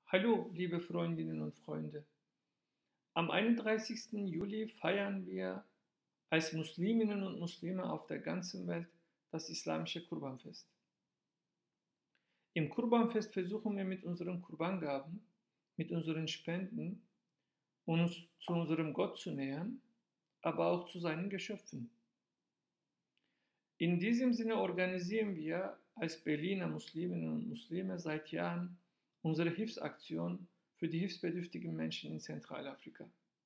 Hallo, liebe Freundinnen und Freunde. Am 31. Juli feiern wir als Musliminnen und Muslime auf der ganzen Welt das islamische Kurbanfest. Im Kurbanfest versuchen wir mit unseren Kurbangaben, mit unseren Spenden, uns zu unserem Gott zu nähern, aber auch zu seinen Geschöpfen. In diesem Sinne organisieren wir als Berliner Musliminnen und Muslime seit Jahren unsere Hilfsaktion für die hilfsbedürftigen Menschen in Zentralafrika.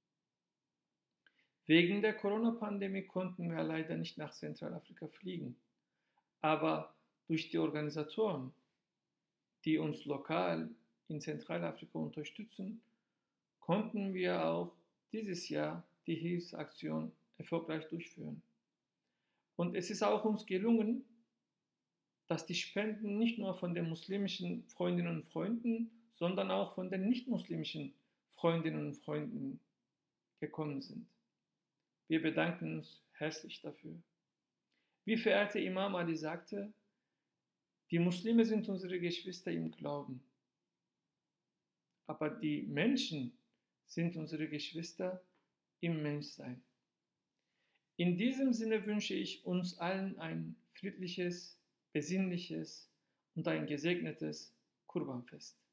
Wegen der Corona-Pandemie konnten wir leider nicht nach Zentralafrika fliegen, aber durch die Organisatoren, die uns lokal in Zentralafrika unterstützen, konnten wir auch dieses Jahr die Hilfsaktion erfolgreich durchführen. Und es ist auch uns gelungen, dass die Spenden nicht nur von den muslimischen Freundinnen und Freunden, sondern auch von den nicht-muslimischen Freundinnen und Freunden gekommen sind. Wir bedanken uns herzlich dafür. Wie verehrter Imam Ali sagte, die Muslime sind unsere Geschwister im Glauben, aber die Menschen sind unsere Geschwister im Menschsein. In diesem Sinne wünsche ich uns allen ein friedliches, besinnliches und ein gesegnetes Kurbanfest.